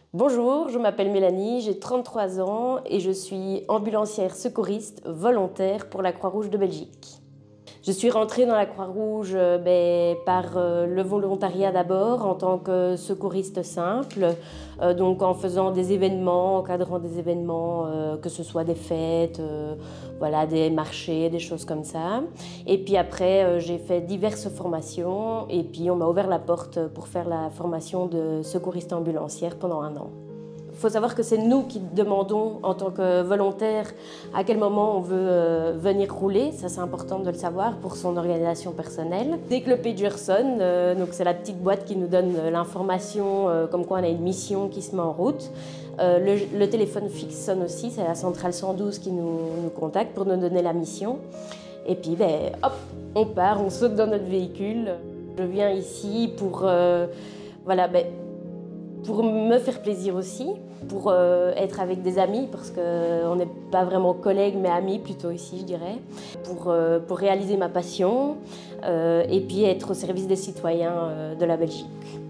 Bonjour, je m'appelle Mélanie, j'ai 33 ans et je suis ambulancière secouriste volontaire pour la Croix-Rouge de Belgique. Je suis rentrée dans la Croix-Rouge par le volontariat d'abord en tant que secouriste simple, donc en faisant des événements, encadrant des événements, que ce soit des fêtes, voilà, des marchés, des choses comme ça. Et puis après, j'ai fait diverses formations et puis on m'a ouvert la porte pour faire la formation de secouriste ambulancière pendant 1 an. Il faut savoir que c'est nous qui demandons en tant que volontaire à quel moment on veut venir rouler, ça c'est important de le savoir pour son organisation personnelle. Dès que le pager sonne, donc c'est la petite boîte qui nous donne l'information comme quoi on a une mission qui se met en route. Le téléphone fixe sonne aussi, c'est la centrale 112 qui nous contacte pour nous donner la mission. Et puis hop, on part, on saute dans notre véhicule. Je viens ici pour pour me faire plaisir aussi, pour être avec des amis, parce qu'on n'est pas vraiment collègues, mais amis plutôt ici, je dirais, pour réaliser ma passion et puis être au service des citoyens de la Belgique.